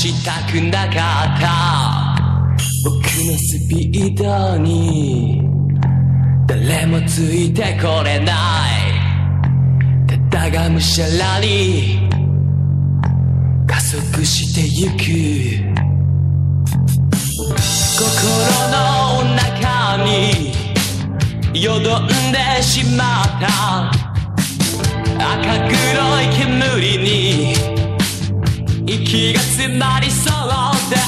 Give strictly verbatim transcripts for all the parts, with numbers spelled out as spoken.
したくなかった僕のスピードに誰もついてこれないただがむしゃらに加速してゆく心の中によどんでしまった赤黒い煙に息が詰まりそうだ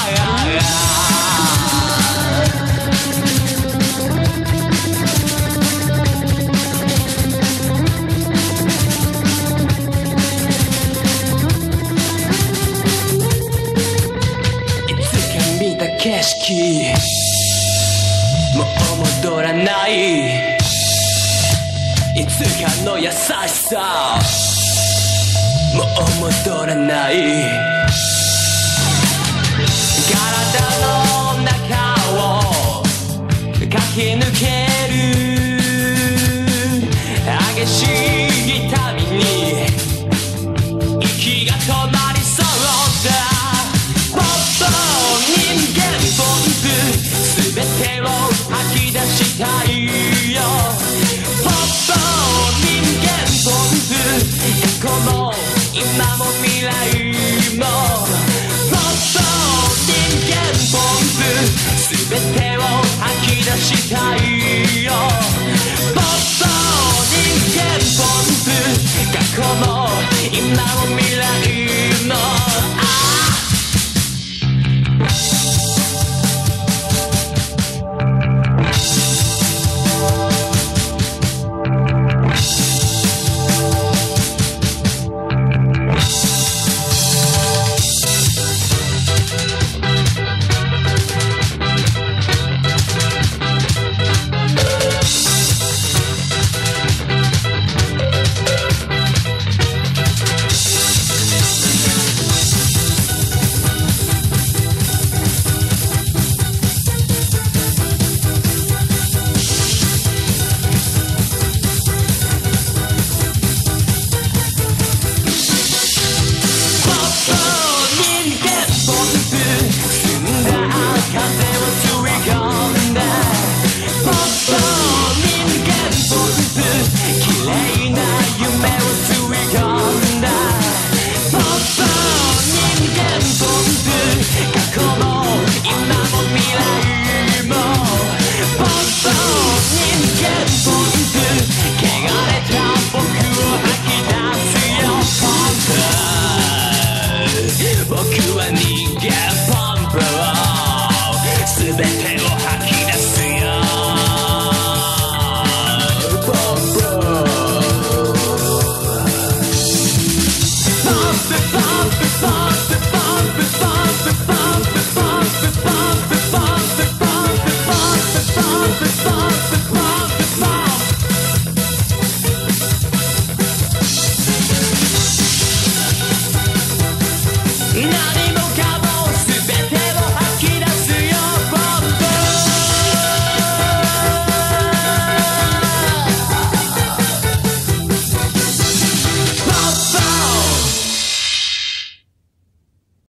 いつか見た景色もう戻らないいつかの優しさもう戻らない体の中を駆け抜ける激しい痛みに息が止まりそうだポッポ人間ポンプ全てを吐き出したいよポッポ人間ポンプ過去も今も未来もポッポ人間ポンプ全てを吐き出したい